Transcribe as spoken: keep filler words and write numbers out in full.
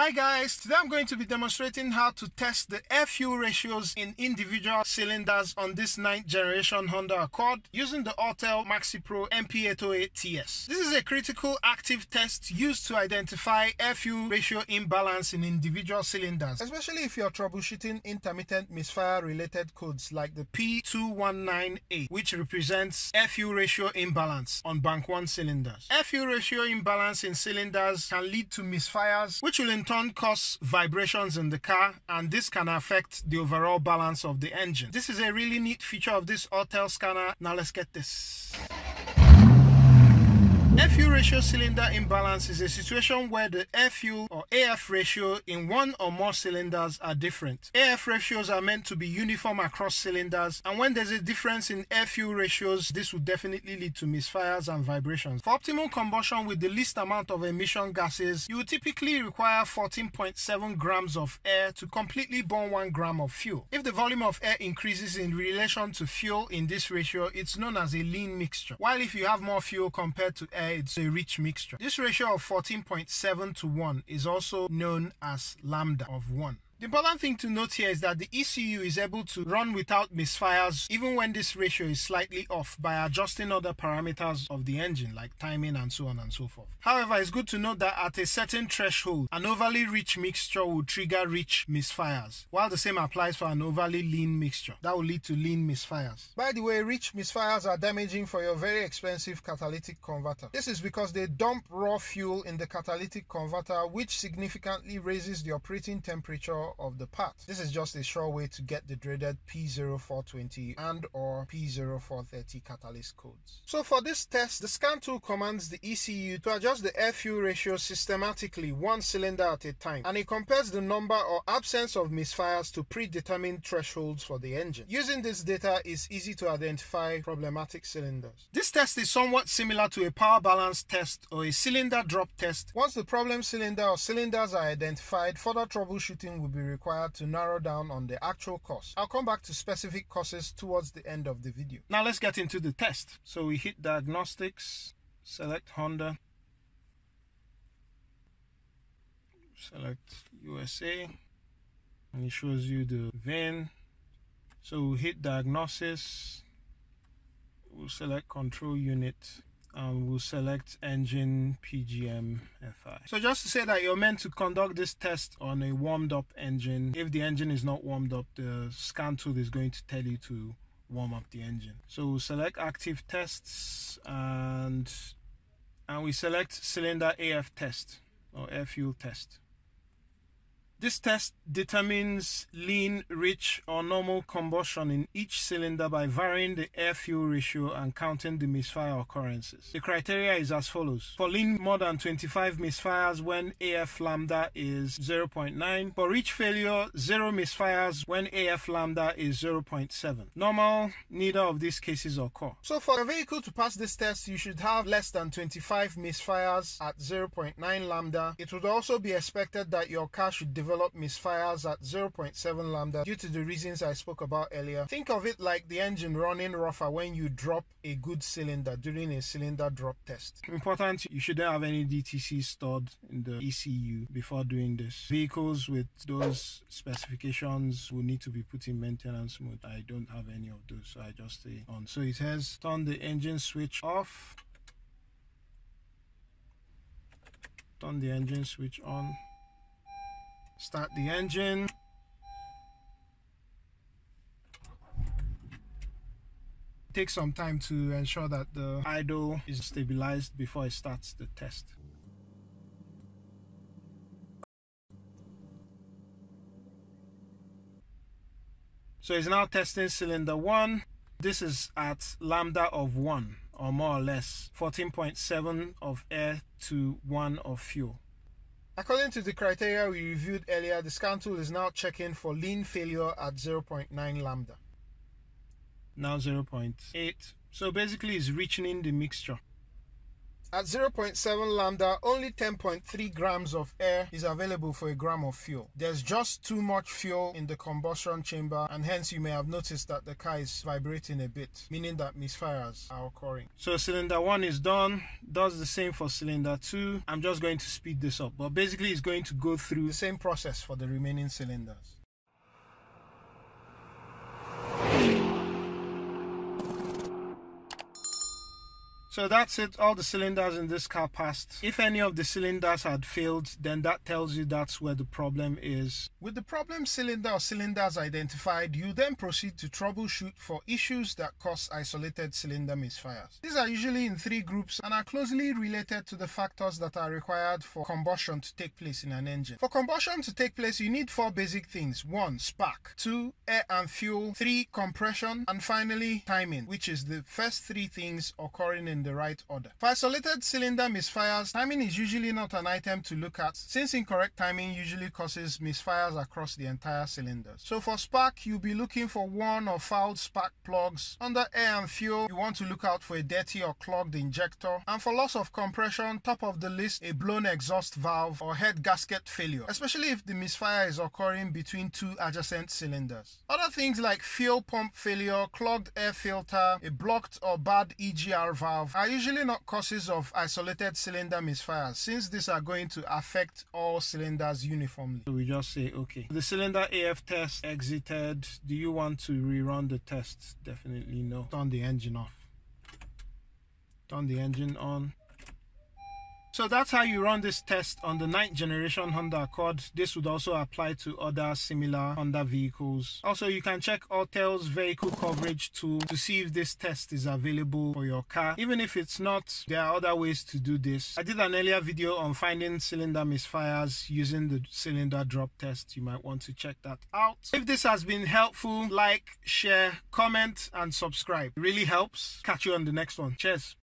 Hi guys, today I'm going to be demonstrating how to test the air-fuel ratios in individual cylinders on this ninth generation Honda Accord using the Autel MaxiPRO M P eight oh eight T S. This is a critical active test used to identify air-fuel ratio imbalance in individual cylinders, especially if you're troubleshooting intermittent misfire related codes like the P two one nine eight, which represents air-fuel ratio imbalance on bank one cylinders. Air-fuel ratio imbalance in cylinders can lead to misfires, which will in turn cause vibrations in the car, and this can affect the overall balance of the engine. This is a really neat feature of this Autel scanner. Now let's get this. Air-fuel ratio cylinder imbalance is a situation where the air-fuel or A F ratio in one or more cylinders are different. A F ratios are meant to be uniform across cylinders, and when there's a difference in air-fuel ratios, this will definitely lead to misfires and vibrations. For optimal combustion with the least amount of emission gases, you will typically require fourteen point seven grams of air to completely burn one gram of fuel. If the volume of air increases in relation to fuel in this ratio, it's known as a lean mixture, while if you have more fuel compared to air, it's a rich mixture. This ratio of fourteen point seven to one is also known as lambda of one. The important thing to note here is that the E C U is able to run without misfires even when this ratio is slightly off by adjusting other parameters of the engine like timing and so on and so forth. However, it's good to note that at a certain threshold, an overly rich mixture will trigger rich misfires, while the same applies for an overly lean mixture. That will lead to lean misfires. By the way, rich misfires are damaging for your very expensive catalytic converter. This is because they dump raw fuel in the catalytic converter, which significantly raises the operating temperature of the part. This is just a sure way to get the dreaded P zero four twenty and or P zero four thirty catalyst codes. So for this test, the scan tool commands the E C U to adjust the air-fuel ratio systematically one cylinder at a time, and it compares the number or absence of misfires to predetermined thresholds for the engine. Using this data is easy to identify problematic cylinders. This test is somewhat similar to a power balance test or a cylinder drop test. Once the problem cylinder or cylinders are identified, further troubleshooting will be required to narrow down on the actual cause. I'll come back to specific causes towards the end of the video. Now let's get into the test. So we hit diagnostics, select Honda, select U S A, and it shows you the V I N. So we'll hit diagnosis, we'll select control unit, and we'll select engine P G M F I. So just to say that you're meant to conduct this test on a warmed up engine. If the engine is not warmed up, the scan tool is going to tell you to warm up the engine. So we'll select active tests, and and we select cylinder A F test or air fuel test. This test determines lean, rich, or normal combustion in each cylinder by varying the air-fuel ratio and counting the misfire occurrences. The criteria is as follows. For lean, more than twenty-five misfires when A F lambda is zero point nine. For rich failure, zero misfires when A F lambda is zero point seven. Normal, neither of these cases occur. So for a vehicle to pass this test, you should have less than twenty-five misfires at zero point nine lambda. It would also be expected that your car should develop develop misfires at zero point seven lambda due to the reasons I spoke about earlier. Think of it like the engine running rougher when you drop a good cylinder during a cylinder drop test. Important, you shouldn't have any D T C stored in the E C U before doing this. Vehicles with those specifications will need to be put in maintenance mode. I don't have any of those, so I just stay on. So it says turn the engine switch off, turn the engine switch on, start the engine. Take some time to ensure that the idle is stabilized before it starts the test. So it's now testing cylinder one. This is at lambda of one, or more or less fourteen point seven of air to one of fuel. According to the criteria we reviewed earlier, the scan tool is now checking for lean failure at zero point nine lambda. Now zero point eight. So basically it's reaching in the mixture. At zero point seven lambda, only ten point three grams of air is available for a gram of fuel. There's just too much fuel in the combustion chamber, and hence you may have noticed that the car is vibrating a bit, meaning that misfires are occurring. So cylinder one is done. Does the same for cylinder two. I'm just going to speed this up, but basically it's going to go through the same process for the remaining cylinders. So that's it, all the cylinders in this car passed. If any of the cylinders had failed, then that tells you that's where the problem is. With the problem cylinder or cylinders identified, you then proceed to troubleshoot for issues that cause isolated cylinder misfires. These are usually in three groups and are closely related to the factors that are required for combustion to take place in an engine. For combustion to take place, you need four basic things. One, spark. Two, air and fuel. Three, compression. And finally, timing, which is the first three things occurring in the right order. For isolated cylinder misfires, timing is usually not an item to look at, since incorrect timing usually causes misfires across the entire cylinders. So for spark, you'll be looking for worn or fouled spark plugs. Under air and fuel, you want to look out for a dirty or clogged injector. And for loss of compression, top of the list, a blown exhaust valve or head gasket failure, especially if the misfire is occurring between two adjacent cylinders. Other things like fuel pump failure, clogged air filter, a blocked or bad E G R valve are usually not causes of isolated cylinder misfires, since these are going to affect all cylinders uniformly. So we just say, okay, the cylinder A F test exited. Do you want to rerun the test? Definitely no. Turn the engine off. Turn the engine on. So that's how you run this test on the ninth generation Honda Accord. This would also apply to other similar Honda vehicles. Also, you can check Autel's vehicle coverage tool to see if this test is available for your car. Even if it's not, there are other ways to do this. I did an earlier video on finding cylinder misfires using the cylinder drop test. You might want to check that out. If this has been helpful, like, share, comment, and subscribe. It really helps. Catch you on the next one. Cheers.